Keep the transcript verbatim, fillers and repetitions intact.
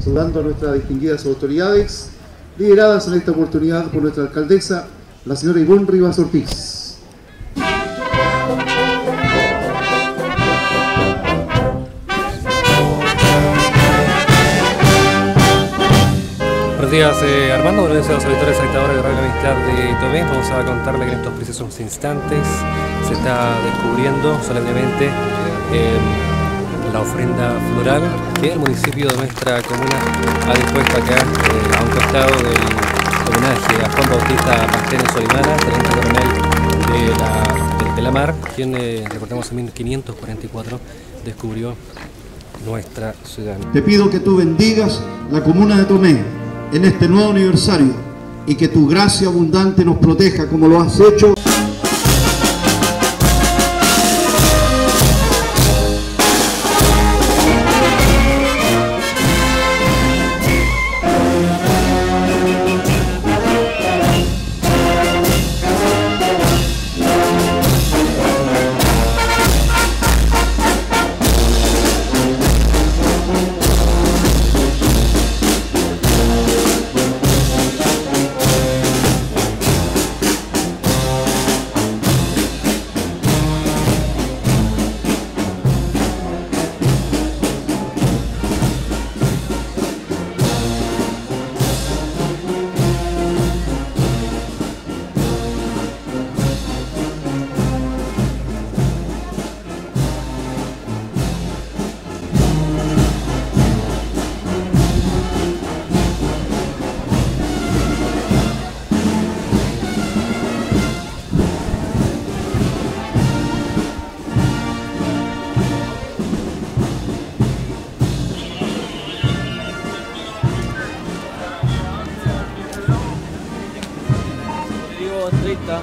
saludando a nuestras distinguidas autoridades, lideradas en esta oportunidad por nuestra alcaldesa, la señora Ivonne Rivas Ortiz. Buenos días, eh, Armando. Buenos días a los auditores y espectadores de Radio Amistad de Tomé. Vamos a contarle que en estos precisos instantes se está descubriendo solemnemente eh, la ofrenda floral que el municipio de nuestra comuna ha dispuesto acá eh, a un costado del homenaje a Juan Bautista Pastenes Solimana, teniente coronel de la, de, de la Mar, quien, eh, recordemos, en mil quinientos cuarenta y cuatro descubrió nuestra ciudad. Te pido que tú bendigas la comuna de Tomé en este nuevo aniversario y que tu gracia abundante nos proteja como lo has hecho. treinta.